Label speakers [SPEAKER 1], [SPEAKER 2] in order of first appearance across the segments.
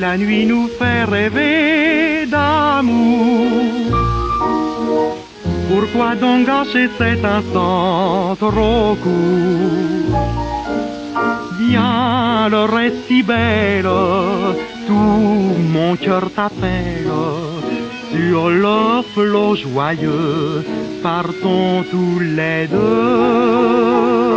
[SPEAKER 1] la nuit nous fait rêver d'amour. Pourquoi donc gâcher cet instant trop court? Viens, l'heure est si belle, tout mon cœur t'appelle. Sur le flot joyeux, partons tous les deux.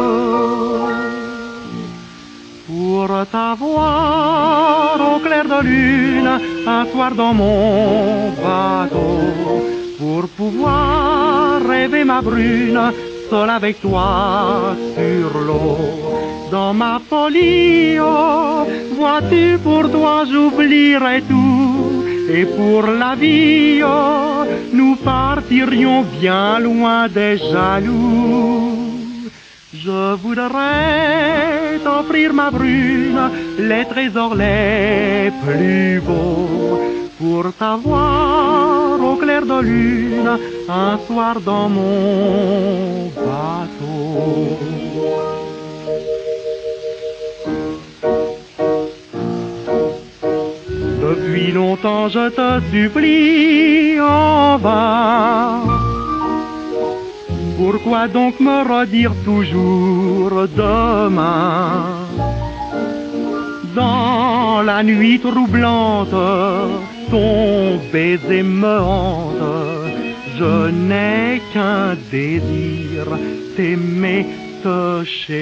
[SPEAKER 1] Pour t'avoir au clair de lune, un soir dans mon bateau. Pour pouvoir rêver ma brune, seul avec toi sur l'eau. Dans ma folie, oh, vois-tu, pour toi j'oublierai tout. Et pour la vie, oh, nous partirions bien loin des jaloux. Je voudrais t'offrir ma brune, les trésors les plus beaux, pour t'avoir au clair de lune, un soir dans mon bateau. Depuis longtemps je te supplie en vain. Pourquoi donc me redire toujours demain? Dans la nuit troublante, ton baiser me hante. Je n'ai qu'un désir, t'aimer, te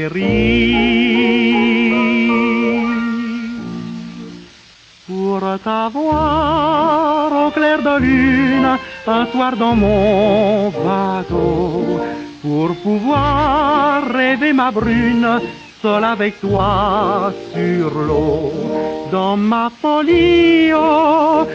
[SPEAKER 1] chérir. Pour t'avoir au clair de lune, un soir dans mon bateau. Pour pouvoir rêver ma brune, seul avec toi sur l'eau. Dans ma folie, oh,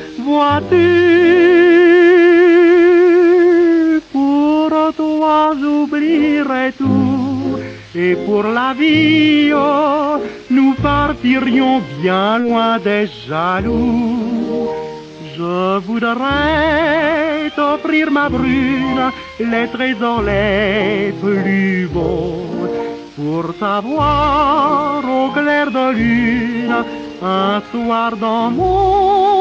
[SPEAKER 1] vois-tu, pour toi j'oublierai tout. Et pour la vie, oh, nous partirions bien loin des jaloux. Je voudrais t'offrir ma brune, les trésors les plus beaux, pour t'avoir au clair de lune, un soir dans mon